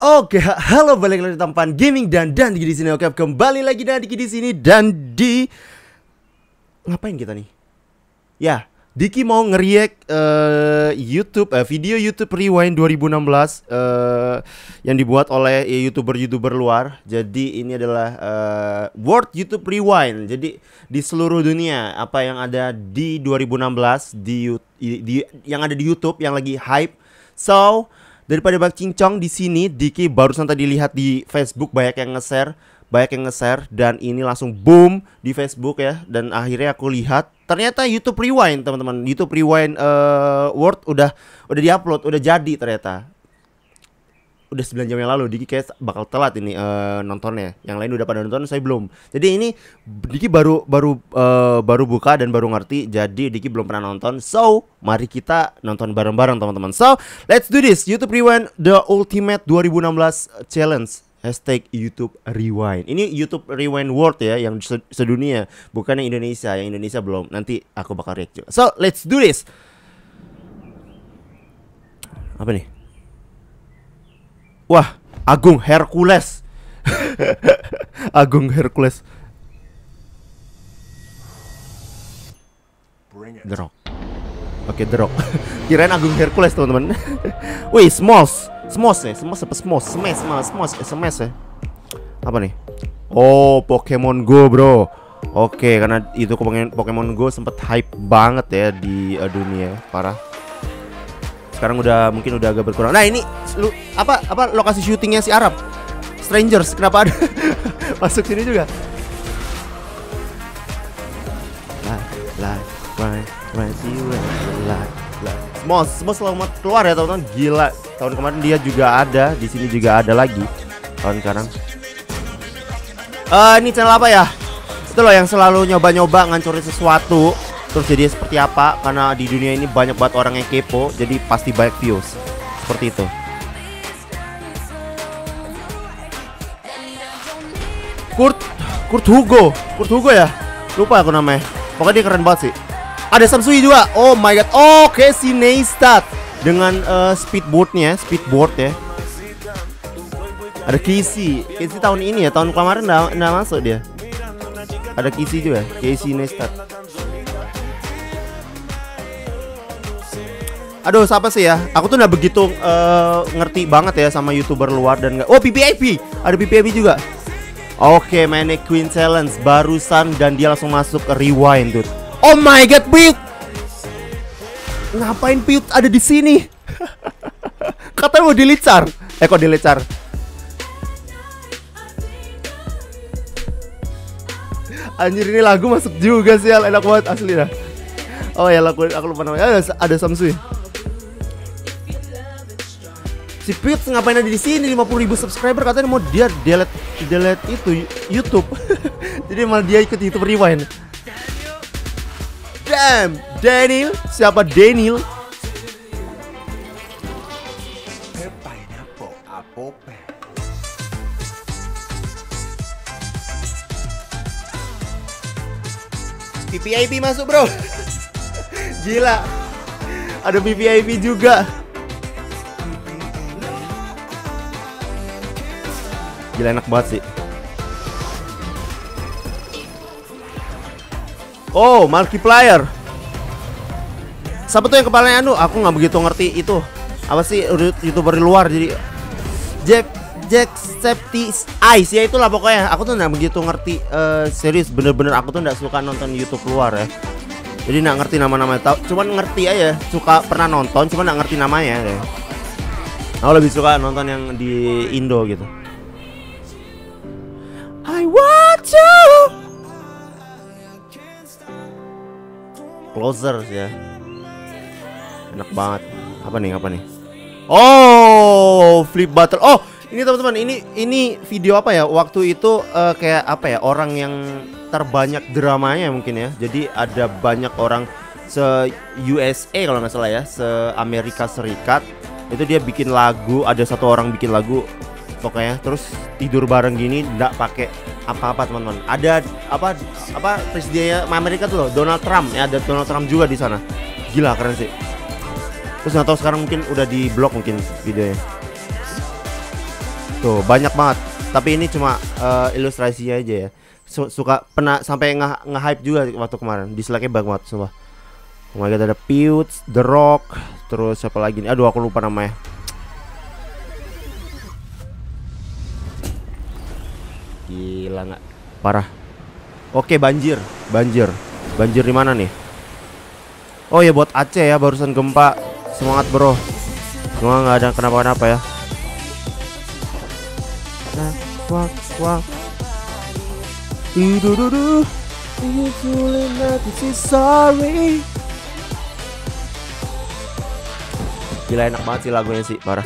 Oke, halo, balik lagi di Tampan Gaming dan Diki di sini. Oke, kembali lagi dan Diki di sini dan di ngapain kita nih? Ya, Diki mau nge-react YouTube video YouTube Rewind 2016 yang dibuat oleh YouTuber luar. Jadi ini adalah World YouTube Rewind. Jadi di seluruh dunia apa yang ada di 2016 yang ada di YouTube yang lagi hype. So, daripada bak cincong di sini, Diki barusan tadi lihat di Facebook banyak yang nge-share dan ini langsung boom di Facebook ya. Dan akhirnya aku lihat ternyata YouTube Rewind, teman-teman. YouTube Rewind World udah diupload, udah jadi ternyata. Udah 9 jam yang lalu. Diki kayak bakal telat ini nontonnya. Yang lain udah pada nonton, saya belum. Jadi ini Diki baru buka dan baru ngerti. Jadi Diki belum pernah nonton. So, mari kita nonton bareng-bareng, teman-teman. So, let's do this. YouTube Rewind The Ultimate 2016 Challenge. #YouTube Rewind. Ini YouTube Rewind World ya, yang sedunia, bukan yang Indonesia. Yang Indonesia belum. Nanti aku bakal react juga. So, let's do this. Apa nih? Wah, Agung Hercules. Agung Hercules. The Rock. Oke, The Rock. Kirain Agung Hercules, teman-teman. Wih, Smosh ya, Smash ya. Apa nih? Oh, Pokemon Go, bro. Oke, karena itu Pokemon Go sempet hype banget ya di dunia, parah. Sekarang mungkin udah agak berkurang. Nah, ini apa lokasi syutingnya si Arab? Strangers, kenapa ada masuk sini juga? Smosh selamat keluar ya, teman-teman. Gila. Tahun kemarin dia juga ada, di sini juga ada lagi. Tahun sekarang. Ini channel apa ya? Itu loh yang selalu nyoba-nyoba ngancurin sesuatu terus jadi seperti apa, karena di dunia ini banyak banget orang yang kepo, jadi pasti banyak views. Seperti itu. Kurt Hugo ya? Lupa aku namanya. Pokoknya dia keren banget sih. Ada Samsui juga. Oh my god. Oke, si Neistat dengan speedboard ya. Ada Casey tahun ini ya, tahun kemarin nggak masuk dia. Ada Casey juga, Casey Neistat. Aduh, siapa sih ya? Aku tuh nggak begitu ngerti banget ya sama YouTuber luar dan nggak. Oh, PPIP, ada PPIP juga. Oke, Mannequin Challenge barusan dan dia langsung masuk ke Rewind, dude. Oh my god, Piut! Ngapain Piut ada di sini? Katanya mau dilicar. Kok dilicar? Anjir, ini lagu masuk juga sih, enak banget asli dah. Oh ya, aku lupa namanya. Ada Samsui. Si Piut ngapain ada di sini? 50.000 subscriber, katanya mau dia delete itu YouTube. Jadi malah dia ikut YouTube Rewind. Damn, Daniel. Siapa Daniel? PPIP masuk, bro. Gila. Ada PPIP juga. Gila, enak banget sih. Oh, Markiplier. Siapa tuh yang kepalanya aku nggak begitu ngerti itu. Apa sih YouTuber di luar, jadi Jacksepticeye ya, itulah pokoknya. Aku tuh nggak begitu ngerti, serius bener-bener aku tuh nggak suka nonton YouTube luar ya. Jadi nggak ngerti nama-nama, cuman ngerti aja, pernah nonton, cuman nggak ngerti namanya deh. Aku lebih suka nonton yang di Indo gitu. I want you. Closer ya. Enak banget. Apa nih? Oh, Flip Battle. Oh, ini teman-teman, ini video apa ya? Waktu itu kayak apa ya? Orang yang terbanyak dramanya mungkin ya. Jadi ada banyak orang se-USA kalau nggak salah ya, se-Amerika Serikat. Itu dia bikin lagu, ada satu orang bikin lagu pokoknya, terus tidur bareng gini, nggak pakai apa-apa, teman-teman. Ada apa presidennya Amerika tuh loh, Donald Trump ya, ada Donald Trump juga di sana. Gila, keren sih. Terus nggak tahu sekarang mungkin udah di blok mungkin videonya. Tuh banyak banget. Tapi ini cuma ilustrasinya aja ya. Suka pernah sampai nge-hype juga waktu kemarin. Dislike-nya banget sumpah. Oh my god, ada Pewds, The Rock, terus siapa lagi nih? Aduh aku lupa namanya. Gila nggak? Parah. Oke, banjir. Banjir di mana nih? Oh ya buat Aceh ya, barusan gempa. Semangat bro. Semoga nggak ada kenapa-kenapa ya. Wah. Sorry. Gila enak banget sih lagunya sih, parah.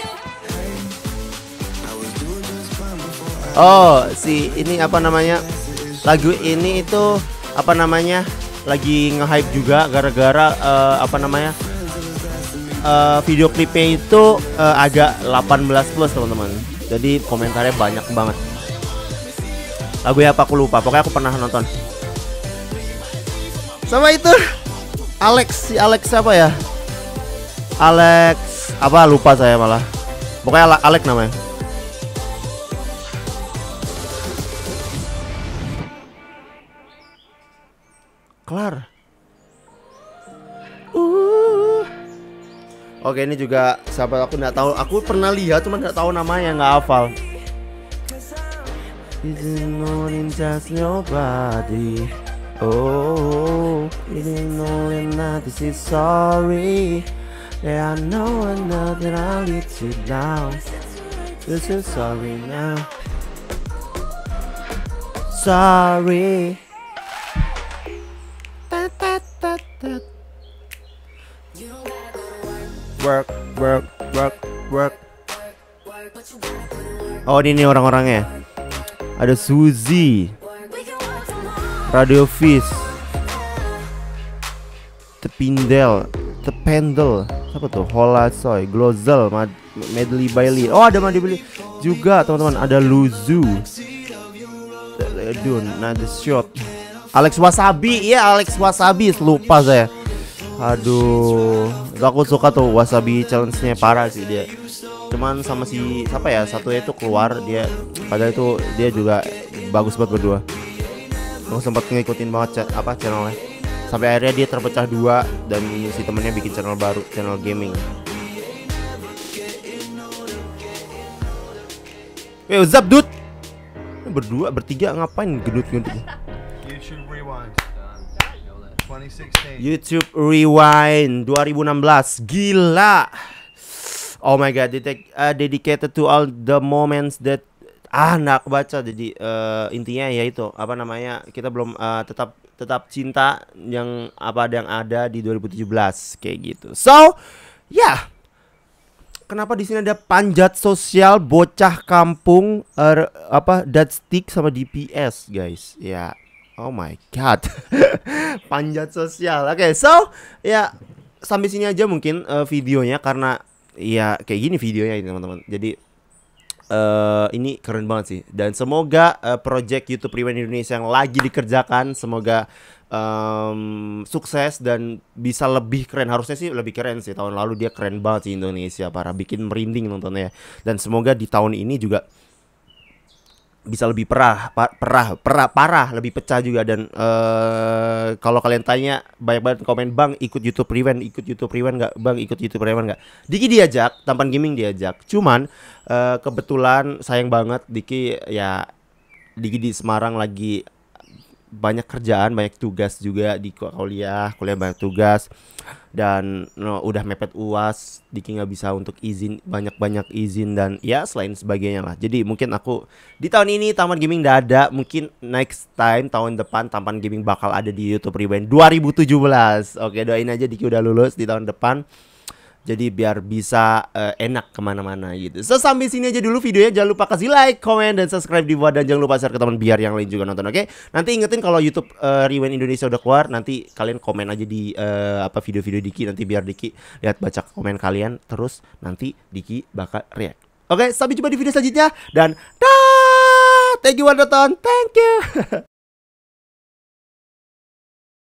Oh, ini apa namanya? Lagu ini itu apa namanya? Lagi nge-hype juga gara-gara apa namanya? Video klipnya itu agak 18 plus teman-teman. Jadi komentarnya banyak banget. Lagunya apa aku lupa, pokoknya aku pernah nonton. Sama itu si Alex siapa ya? Alex apa lupa saya malah. Pokoknya Alex namanya. Kelar. Oke, ini juga sahabat aku nggak tahu. Aku pernah lihat cuma nggak tahu namanya, nggak hafal. Just nobody. Oh, didn't know that this is sorry. Yeah, I know that I let you down. This is sorry now. Sorry. Work. Oh, ini orang-orangnya. Ada Suzy, Radio Fish, Tepindel, siapa tuh? Hola Soy, Glozel, Medley Bailey. Oh ada Medley Bailey juga teman-teman. Ada Luzu, Dun, Nada Shot, Alex Wasabi. Iya Alex Wasabi, lupa saya. Aduh, aku suka tuh Wasabi challenge-nya, parah sih dia. Cuman sama si siapa ya, satunya itu keluar dia, padahal itu dia juga bagus banget berdua. Aku sempat ngikutin banget channelnya. Sampai akhirnya dia terpecah dua dan si temennya bikin channel baru, channel gaming. What's up dude? Berdua, bertiga ngapain gendut-gendut? YouTube Rewind 2016. YouTube Rewind 2016. Gila. Oh my god, dedicated to all the moments that nak baca. Jadi intinya ya itu apa namanya, kita belum tetap cinta yang ada di 2017 kayak gitu. So ya, kenapa di sini ada panjat sosial bocah kampung Datstick sama DPS guys ya. Oh my god. Panjat sosial. Oke, so ya sampai sini aja mungkin videonya, karena ya kayak gini videonya ini teman-teman. Jadi ini keren banget sih. Dan semoga project YouTube Rewind Indonesia yang lagi dikerjakan semoga sukses dan bisa lebih keren. Harusnya sih lebih keren sih. Tahun lalu dia keren banget sih Indonesia, parah, bikin merinding nontonnya. Dan semoga di tahun ini juga bisa lebih parah, lebih pecah juga. Dan kalau kalian tanya banyak banget komen, bang ikut YouTube Rewind nggak bang, ikut YouTube Rewind nggak? Diki diajak, Tampan Gaming diajak, cuman kebetulan sayang banget Diki di Semarang lagi banyak kerjaan, banyak tugas juga di kuliah banyak tugas, dan udah mepet UAS, Diki nggak bisa untuk izin, banyak izin dan ya selain sebagainya lah. Jadi mungkin aku di tahun ini Tampan Gaming nggak ada, mungkin next time tahun depan Tampan Gaming bakal ada di YouTube Rewind 2017. Oke, doain aja Diki udah lulus di tahun depan, jadi biar bisa enak kemana-mana gitu. So sampai sini aja dulu videonya. Jangan lupa kasih like, comment, dan subscribe di bawah. Dan jangan lupa share ke teman biar yang lain juga nonton, oke? Nanti ingetin kalau YouTube Rewind Indonesia udah keluar, nanti kalian komen aja di video-video Diki. Nanti biar Diki lihat baca komen kalian, terus nanti Diki bakal react. Oke, sampai jumpa di video selanjutnya. Dan dah, thank you udah nonton, thank you.